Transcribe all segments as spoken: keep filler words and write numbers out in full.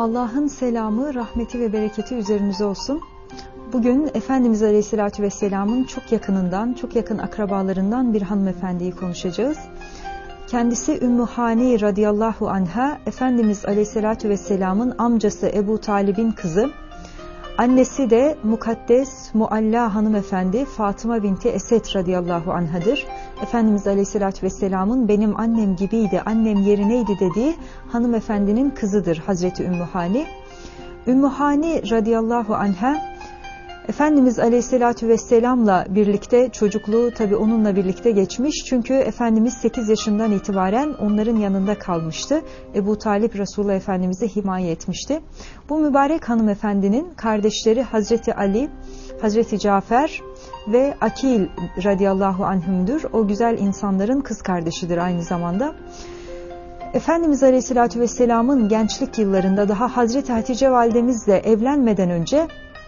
Allah'ın selamı, rahmeti ve bereketi üzerinize olsun. Bugün Efendimiz Aleyhisselatü Vesselam'ın çok yakınından, çok yakın akrabalarından bir hanımefendiyi konuşacağız. Kendisi Ümmü Hani radıyallahu anha, Efendimiz Aleyhisselatü Vesselam'ın amcası Ebu Talib'in kızı. Annesi de mukaddes, mualla hanımefendi Fatıma binti Esed radıyallahu anhadır. Efendimiz Aleyhisselatü Vesselam'ın benim annem gibiydi, annem yerineydi dediği hanımefendinin kızıdır Hazreti Ümmü Hani. Ümmü Hani radıyallahu anha, Efendimiz Aleyhisselatü Vesselam'la birlikte çocukluğu tabi onunla birlikte geçmiş. Çünkü Efendimiz sekiz yaşından itibaren onların yanında kalmıştı. Ebu Talib Resulullah Efendimiz'i himaye etmişti. Bu mübarek hanımefendinin kardeşleri Hazreti Ali, Hazreti Cafer ve Akil radıyallahu anhümdür. O güzel insanların kız kardeşidir aynı zamanda. Efendimiz Aleyhisselatü Vesselam'ın gençlik yıllarında daha Hazreti Hatice validemizle evlenmeden önce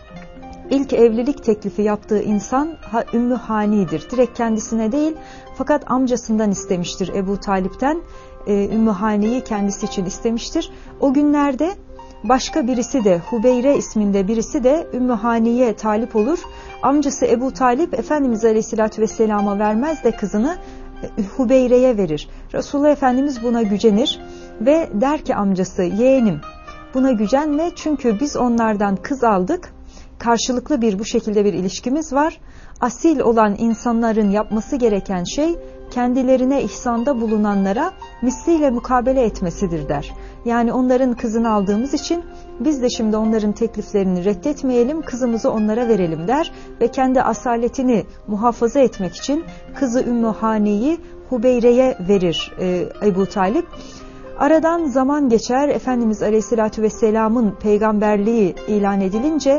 İlk evlilik teklifi yaptığı insan Ümmü Hani'dir. Direkt kendisine değil fakat amcasından istemiştir, Ebu Talip'ten. e, Ümmü Hani'yi kendisi için istemiştir. O günlerde başka birisi de, Hubeyre isminde birisi de Ümmü Hani'ye talip olur. Amcası Ebu Talip Efendimiz Aleyhisselatü Vesselam'a vermez de kızını Hubeyre'ye verir. Resulullah Efendimiz buna gücenir ve der ki amcası, yeğenim buna gücenme, çünkü biz onlardan kız aldık. Karşılıklı bir bu şekilde bir ilişkimiz var. Asil olan insanların yapması gereken şey kendilerine ihsanda bulunanlara misliyle mukabele etmesidir der. Yani onların kızını aldığımız için biz de şimdi onların tekliflerini reddetmeyelim, kızımızı onlara verelim der ve kendi asaletini muhafaza etmek için kızı Ümmü Hani'yi Hubeyre'ye verir e, Ebu Talip. Aradan zaman geçer. Efendimiz Aleyhisselatü Vesselam'ın peygamberliği ilan edilince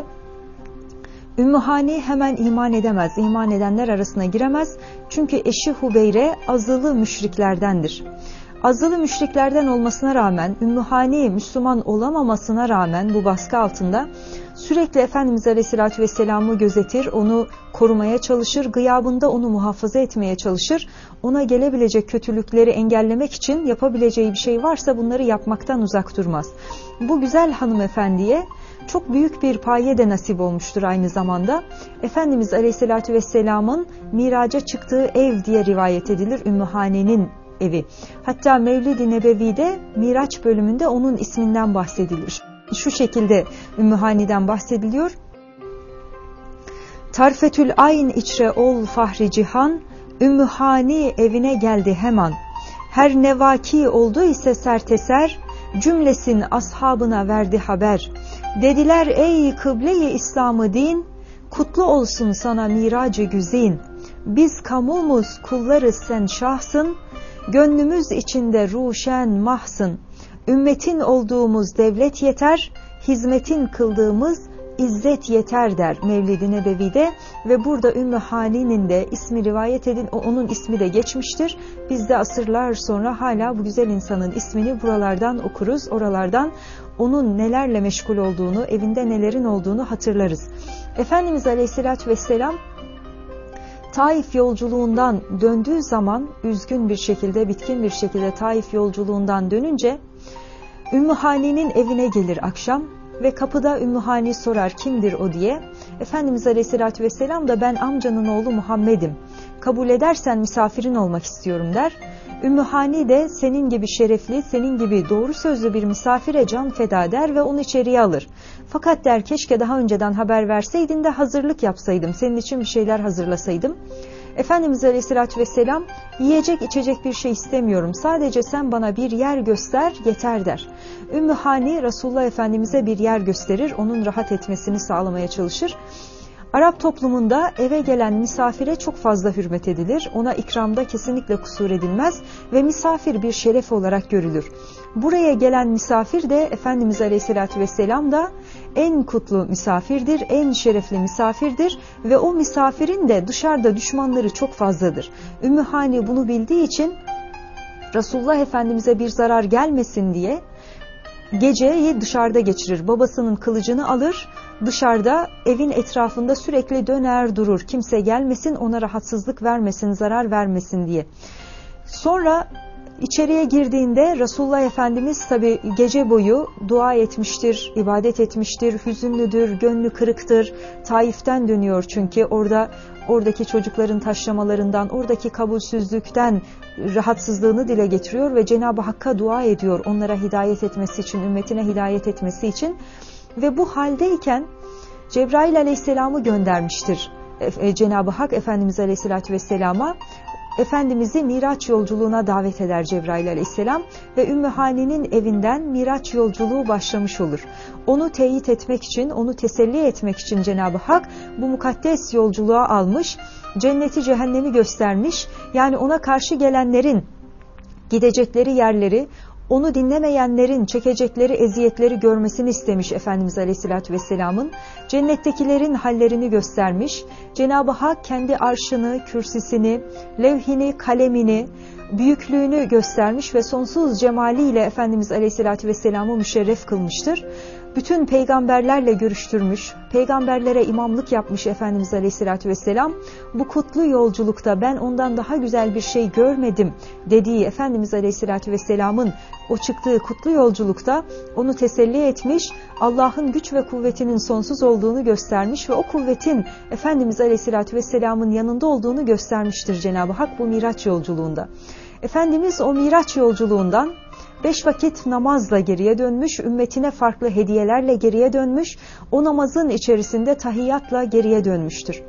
Ümmü Hani hemen iman edemez, iman edenler arasına giremez. Çünkü eşi Hubeyre azılı müşriklerdendir. Azılı müşriklerden olmasına rağmen, Ümmü Hani Müslüman olamamasına rağmen bu baskı altında sürekli Efendimiz Aleyhisselatü Vesselam'ı gözetir, onu korumaya çalışır, gıyabında onu muhafaza etmeye çalışır. Ona gelebilecek kötülükleri engellemek için yapabileceği bir şey varsa bunları yapmaktan uzak durmaz. Bu güzel hanımefendiye çok büyük bir paye de nasip olmuştur aynı zamanda. Efendimiz Aleyhisselatü Vesselam'ın miraca çıktığı ev diye rivayet edilir, Ümmü Hani'nin evi. Hatta Mevlid-i Nebevi'de Miraç bölümünde onun isminden bahsedilir. Şu şekilde Ümmü Hani'den bahsediliyor. Tarfetül ayn içre ol fahri cihan, Ümmü Hani evine geldi hemen. Her nevaki oldu ise serteser, cümlesin ashabına verdi haber. Dediler ey kıble-i İslam'ı din, kutlu olsun sana miracı güzin. Biz kamumuz kullarız sen şahsın, gönlümüz içinde ruşen mahsın. Ümmetin olduğumuz devlet yeter, hizmetin kıldığımız İzzet yeter der Mevlid-i Nebevi'de ve burada Ümmü Hani'nin de ismi rivayet edin, onun ismi de geçmiştir. Biz de asırlar sonra hala bu güzel insanın ismini buralardan okuruz, oralardan onun nelerle meşgul olduğunu, evinde nelerin olduğunu hatırlarız. Efendimiz Aleyhisselatü Vesselam Taif yolculuğundan döndüğü zaman, üzgün bir şekilde, bitkin bir şekilde Taif yolculuğundan dönünce Ümmü Hani'nin evine gelir akşam. Ve kapıda Ümmü Hani sorar kimdir o diye. Efendimiz Aleyhisselatü Vesselam da ben amcanın oğlu Muhammed'im. Kabul edersen misafirin olmak istiyorum der. Ümmü Hani de senin gibi şerefli, senin gibi doğru sözlü bir misafire can feda eder ve onu içeriye alır. Fakat der keşke daha önceden haber verseydin de hazırlık yapsaydım, senin için bir şeyler hazırlasaydım. Efendimiz Aleyhisselatü Vesselam yiyecek içecek bir şey istemiyorum, sadece sen bana bir yer göster yeter der. Ümmü Hani Resulullah Efendimiz'e bir yer gösterir, onun rahat etmesini sağlamaya çalışır. Arap toplumunda eve gelen misafire çok fazla hürmet edilir, ona ikramda kesinlikle kusur edilmez ve misafir bir şeref olarak görülür. Buraya gelen misafir de Efendimiz Aleyhisselatü Vesselam da en kutlu misafirdir, en şerefli misafirdir ve o misafirin de dışarıda düşmanları çok fazladır. Ümmü Hani bunu bildiği için Resulullah Efendimiz'e bir zarar gelmesin diye geceyi dışarıda geçirir. Babasının kılıcını alır, dışarıda evin etrafında sürekli döner durur. Kimse gelmesin, ona rahatsızlık vermesin, zarar vermesin diye. Sonra İçeriye girdiğinde Resulullah Efendimiz tabi gece boyu dua etmiştir, ibadet etmiştir, hüzünlüdür, gönlü kırıktır. Taif'ten dönüyor çünkü orada oradaki çocukların taşlamalarından, oradaki kabulsüzlükten rahatsızlığını dile getiriyor ve Cenab-ı Hakk'a dua ediyor onlara hidayet etmesi için, ümmetine hidayet etmesi için. Ve bu haldeyken Cebrail Aleyhisselam'ı göndermiştir Cenab-ı Hak Efendimiz Aleyhisselatü Vesselam'a. Efendimiz'i Miraç yolculuğuna davet eder Cebrail Aleyhisselam ve Ümmü Hani'nin evinden Miraç yolculuğu başlamış olur. Onu teyit etmek için, onu teselli etmek için Cenab-ı Hak bu mukaddes yolculuğa almış, cenneti cehennemi göstermiş. Yani ona karşı gelenlerin gidecekleri yerleri, onu dinlemeyenlerin çekecekleri eziyetleri görmesini istemiş Efendimiz Aleyhisselatü Vesselam'ın. Cennettekilerin hallerini göstermiş. Cenab-ı Hak kendi arşını, kürsisini, levhini, kalemini, büyüklüğünü göstermiş ve sonsuz cemaliyle Efendimiz Aleyhisselatü Vesselam'ı müşerref kılmıştır. Bütün peygamberlerle görüştürmüş, peygamberlere imamlık yapmış Efendimiz Aleyhisselatü Vesselam. Bu kutlu yolculukta ben ondan daha güzel bir şey görmedim dediği Efendimiz Aleyhisselatü Vesselam'ın o çıktığı kutlu yolculukta onu teselli etmiş, Allah'ın güç ve kuvvetinin sonsuz olduğunu göstermiş ve o kuvvetin Efendimiz Aleyhisselatü Vesselam'ın yanında olduğunu göstermiştir Cenab-ı Hak bu Miraç yolculuğunda. Efendimiz o Miraç yolculuğundan beş vakit namazla geriye dönmüş, ümmetine farklı hediyelerle geriye dönmüş, o namazın içerisinde tahiyyatla geriye dönmüştür.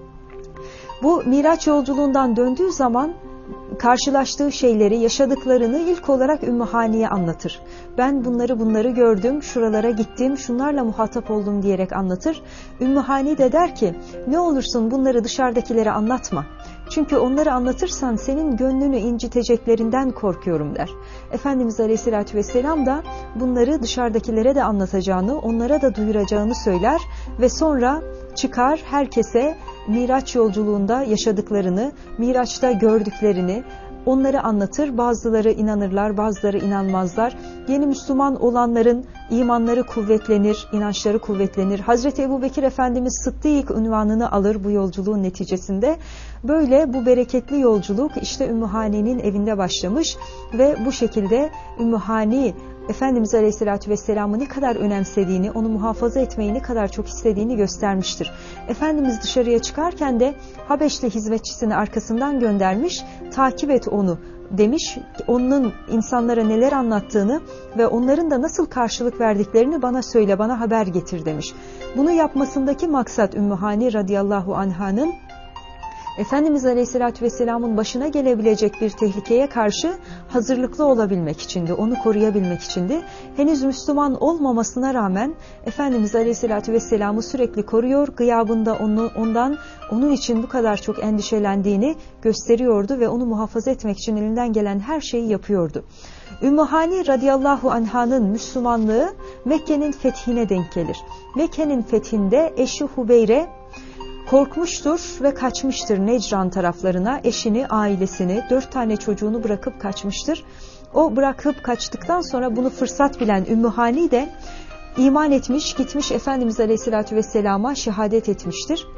Bu Miraç yolculuğundan döndüğü zaman karşılaştığı şeyleri, yaşadıklarını ilk olarak Ümmü Hani'ye anlatır. Ben bunları bunları gördüm, şuralara gittim, şunlarla muhatap oldum diyerek anlatır. Ümmü Hani de der ki, ne olursun bunları dışarıdakilere anlatma. Çünkü onları anlatırsan senin gönlünü inciteceklerinden korkuyorum der. Efendimiz Aleyhisselatü Vesselam da bunları dışarıdakilere de anlatacağını, onlara da duyuracağını söyler ve sonra çıkar herkese Miraç yolculuğunda yaşadıklarını, Miraç'ta gördüklerini onları anlatır. Bazıları inanırlar, bazıları inanmazlar. Yeni Müslüman olanların imanları kuvvetlenir, inançları kuvvetlenir. Hazreti Ebubekir Efendimiz Sıddık unvanını alır bu yolculuğun neticesinde. Böyle bu bereketli yolculuk işte Ümmü Hani'nin evinde başlamış ve bu şekilde Ümmü Hani Efendimiz Aleyhisselatü Vesselam'ı ne kadar önemsediğini, onu muhafaza etmeyi ne kadar çok istediğini göstermiştir. Efendimiz dışarıya çıkarken de Habeşli hizmetçisini arkasından göndermiş, takip et onu demiş, onun insanlara neler anlattığını ve onların da nasıl karşılık verdiklerini bana söyle, bana haber getir demiş. Bunu yapmasındaki maksat Ümmü Hani radıyallahu anh'ın Efendimiz Aleyhisselatü Vesselam'ın başına gelebilecek bir tehlikeye karşı hazırlıklı olabilmek içindi, onu koruyabilmek içindi. Henüz Müslüman olmamasına rağmen Efendimiz Aleyhisselatü Vesselam'ı sürekli koruyor, gıyabında onu, ondan, onun için bu kadar çok endişelendiğini gösteriyordu ve onu muhafaza etmek için elinden gelen her şeyi yapıyordu. Ümmü Hani radıyallahu anh'ın Müslümanlığı Mekke'nin fethine denk gelir. Mekke'nin fethinde eşi Hubeyre korkmuştur ve kaçmıştır Necran taraflarına, eşini, ailesini, dört tane çocuğunu bırakıp kaçmıştır. O bırakıp kaçtıktan sonra bunu fırsat bilen Ümmü Hani de iman etmiş, gitmiş Efendimiz Aleyhisselatü Vesselam'a şehadet etmiştir.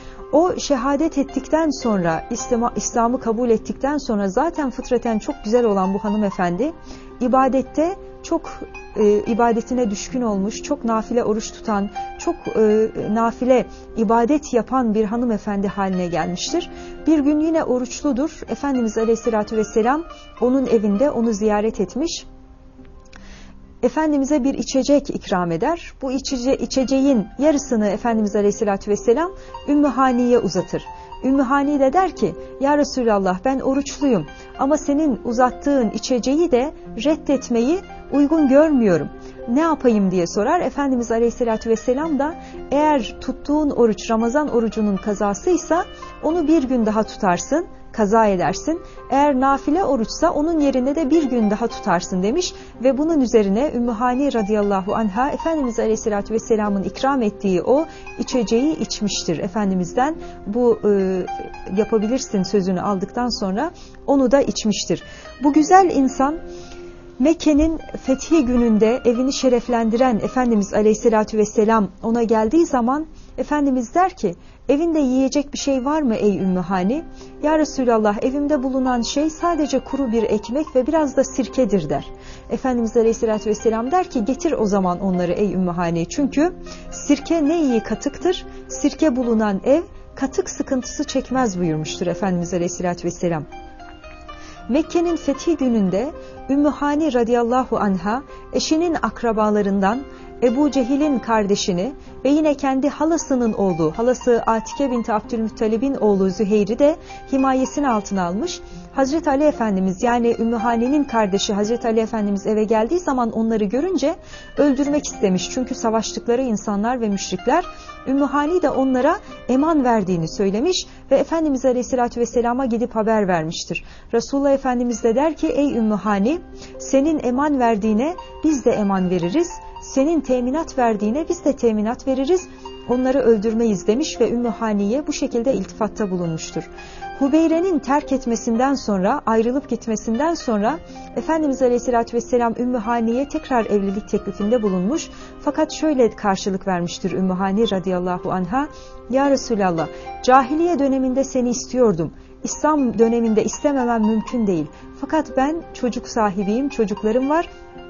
O şehadet ettikten sonra, İslam'ı İslam'ı kabul ettikten sonra zaten fıtraten çok güzel olan bu hanımefendi, ibadette çok e, ibadetine düşkün olmuş, çok nafile oruç tutan, çok e, nafile ibadet yapan bir hanımefendi haline gelmiştir. Bir gün yine oruçludur. Efendimiz Aleyhisselatü Vesselam onun evinde onu ziyaret etmiş. Efendimiz'e bir içecek ikram eder. Bu içece içeceğin yarısını Efendimiz Aleyhisselatü Vesselam Ümmü Hani'ye uzatır. Ümmü Hani de der ki, ya Resulallah ben oruçluyum ama senin uzattığın içeceği de reddetmeyi uygun görmüyorum. Ne yapayım diye sorar. Efendimiz Aleyhisselatü Vesselam da eğer tuttuğun oruç Ramazan orucunun kazasıysa onu bir gün daha tutarsın, kaza edersin. Eğer nafile oruçsa onun yerine de bir gün daha tutarsın demiş ve bunun üzerine Ümmü Hani radıyallahu anha Efendimiz Aleyhisselatü Vesselam'ın ikram ettiği o içeceği içmiştir. Efendimiz'den bu e, yapabilirsin sözünü aldıktan sonra onu da içmiştir. Bu güzel insan Mekke'nin fethi gününde evini şereflendiren Efendimiz Aleyhisselatü Vesselam ona geldiği zaman Efendimiz der ki, Evinde yiyecek bir şey var mı ey Ümmü Hani? Ya Resulallah, evimde bulunan şey sadece kuru bir ekmek ve biraz da sirkedir der. Efendimiz Aleyhisselatü Vesselam der ki getir o zaman onları ey Ümmü Hani. Çünkü sirke ne iyi katıktır. Sirke bulunan ev katık sıkıntısı çekmez buyurmuştur Efendimiz Aleyhisselatü Vesselam. Mekke'nin fethi gününde Ümmü Hani radıyallahu anha eşinin akrabalarından Ebu Cehil'in kardeşini ve yine kendi halasının oğlu, halası Atike binti Abdülmuttalib'in oğlu Züheyr'i de himayesine altına almış. Hazreti Ali Efendimiz, yani Ümmü Hani'nin kardeşi Hazreti Ali Efendimiz eve geldiği zaman onları görünce öldürmek istemiş. Çünkü savaştıkları insanlar ve müşrikler. Ümmü Hani de onlara eman verdiğini söylemiş ve Efendimiz Aleyhisselatü Vesselam'a gidip haber vermiştir. Resulullah Efendimiz de der ki ey Ümmü Hani, senin eman verdiğine biz de eman veririz. Senin teminat verdiğine biz de teminat veririz, onları öldürmeyiz demiş ve Ümmü Hani'ye bu şekilde iltifatta bulunmuştur. Hubeyre'nin terk etmesinden sonra, ayrılıp gitmesinden sonra Efendimiz Aleyhisselatü Vesselam Ümmü Hani'ye tekrar evlilik teklifinde bulunmuş. Fakat şöyle karşılık vermiştir Ümmü Hani radıyallahu anha: Ya Resulallah, cahiliye döneminde seni istiyordum. İslam döneminde istememem mümkün değil. Fakat ben çocuk sahibiyim, çocuklarım var.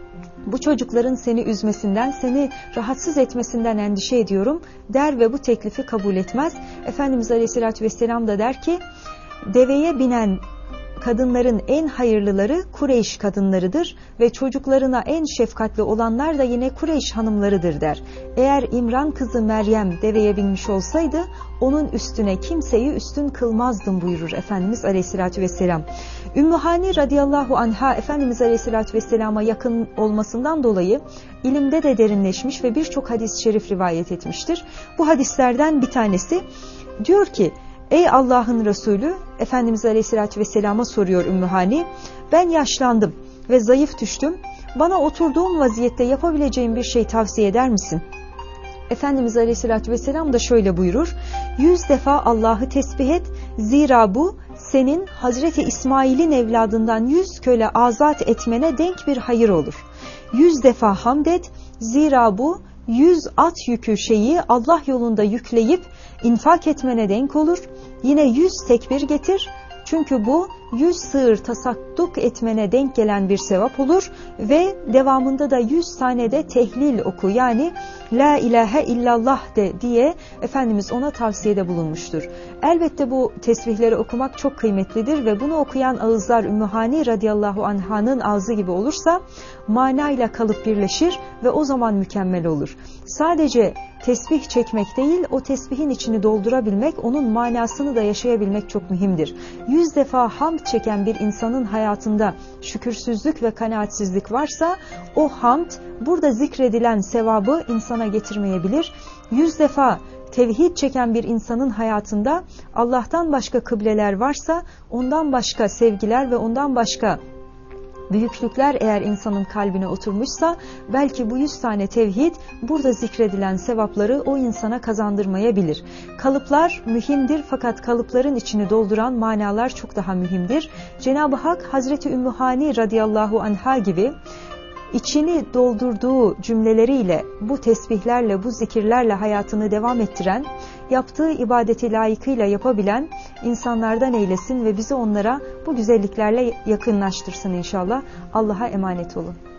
Bu çocukların seni üzmesinden, seni rahatsız etmesinden endişe ediyorum der ve bu teklifi kabul etmez. Efendimiz Aleyhisselatü Vesselam da der ki, deveye binen kadınların en hayırlıları Kureyş kadınlarıdır ve çocuklarına en şefkatli olanlar da yine Kureyş hanımlarıdır der. Eğer İmran kızı Meryem deveye binmiş olsaydı onun üstüne kimseyi üstün kılmazdım buyurur Efendimiz Aleyhisselatü Vesselam. Ümmü Hani radıyallahu anha Efendimiz Aleyhisselatü Vesselam'a yakın olmasından dolayı ilimde de derinleşmiş ve birçok hadis-i şerif rivayet etmiştir. Bu hadislerden bir tanesi diyor ki, ey Allah'ın Resulü, Efendimiz Aleyhisselatü Vesselam'a soruyor Ümmü Hani, ben yaşlandım ve zayıf düştüm, bana oturduğum vaziyette yapabileceğim bir şey tavsiye eder misin? Efendimiz Aleyhisselatü Vesselam da şöyle buyurur, yüz defa Allah'ı tesbih et, zira bu senin Hazreti İsmail'in evladından yüz köle azat etmene denk bir hayır olur. Yüz defa hamd et, zira bu yüz at yükü şeyi Allah yolunda yükleyip infak etmene denk olur. Yine yüz tekbir getir. Çünkü bu yüz sığır tasadduk etmene denk gelen bir sevap olur ve devamında da yüz tane de tehlil oku, yani la ilahe illallah de diye Efendimiz ona tavsiyede bulunmuştur. Elbette bu tesbihleri okumak çok kıymetlidir ve bunu okuyan ağızlar Ümmü Hani radıyallahu anh'ın ağzı gibi olursa manayla kalıp birleşir ve o zaman mükemmel olur. Sadece tesbih çekmek değil, o tesbihin içini doldurabilmek, onun manasını da yaşayabilmek çok mühimdir. Yüz defa hamd çeken bir insanın hayatında şükürsüzlük ve kanaatsizlik varsa o hamd burada zikredilen sevabı insana getirmeyebilir. Yüz defa tevhid çeken bir insanın hayatında Allah'tan başka kıbleler varsa, ondan başka sevgiler ve ondan başka büyüklükler eğer insanın kalbine oturmuşsa, belki bu yüz tane tevhid burada zikredilen sevapları o insana kazandırmayabilir. Kalıplar mühimdir fakat kalıpların içini dolduran manalar çok daha mühimdir. Cenab-ı Hak Hazreti Ümmü Hani radıyallahu anha gibi içini doldurduğu cümleleriyle, bu tesbihlerle, bu zikirlerle hayatını devam ettiren, yaptığı ibadeti layıkıyla yapabilen insanlardan eylesin ve bizi onlara bu güzelliklerle yakınlaştırsın inşallah. Allah'a emanet olun.